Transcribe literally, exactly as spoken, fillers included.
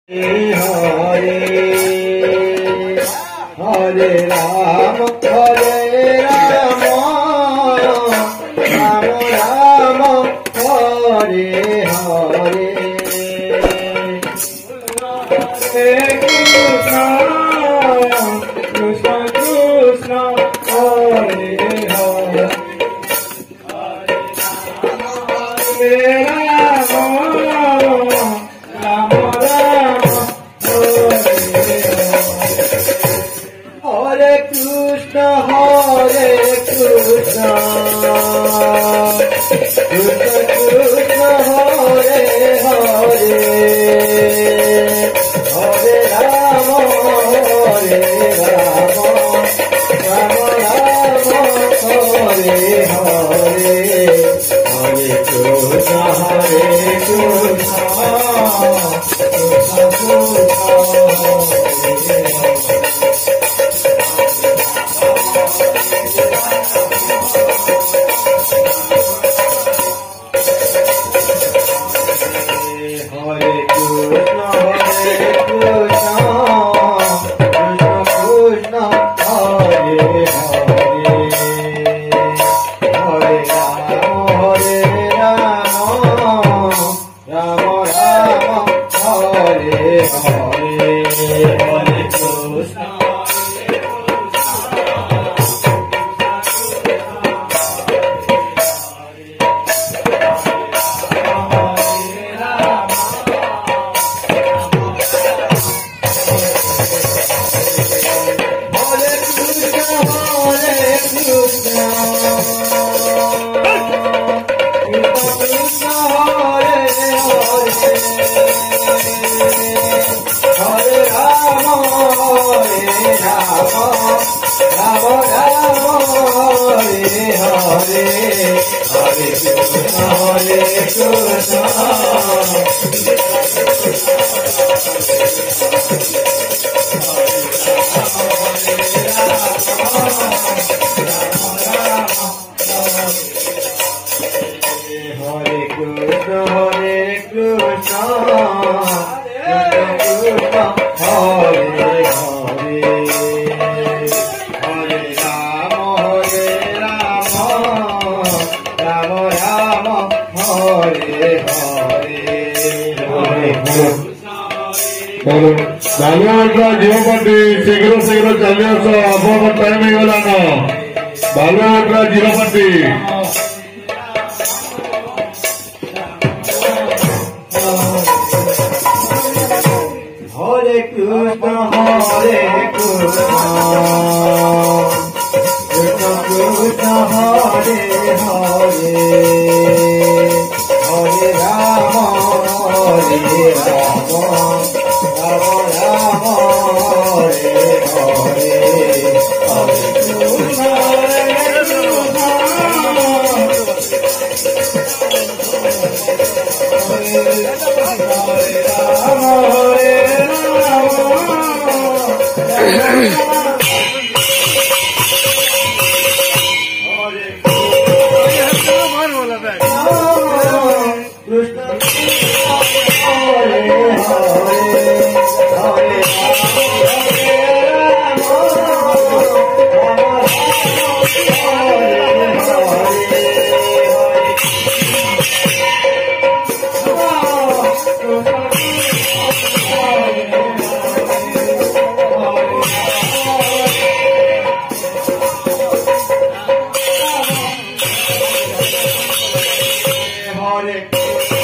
हरे हरे राम हरे राम राम राम हरे हरे हरे कृष्ण कृष्ण कृष्ण हरे हरे हरे राम राम राम हरे कृष्ण हरे कृष्ण कृष्ण कृष्ण हरे हरे हरे राम हरे राम राम राम हरे हरे हरे कृष्ण हरे कृष्ण कृष्ण कृष्ण हरे कृष्ण हरे कृष्ण कृष्ण कृष्ण हरे हरे हरे राम हरे राम राम राम हरे हरे हरे कृष्ण जीवपति शीघ्र शीघ्र चली आस आप टाइम होगलान बालुआ जीवपति हरे कृष्ण हरे कृष्ण कृष्ण कृष्ण हरे हरे हरे राम हरे राम राम राम हरे हरे हरे कृष्ण हरे कृष्ण हरे राम हरे हरे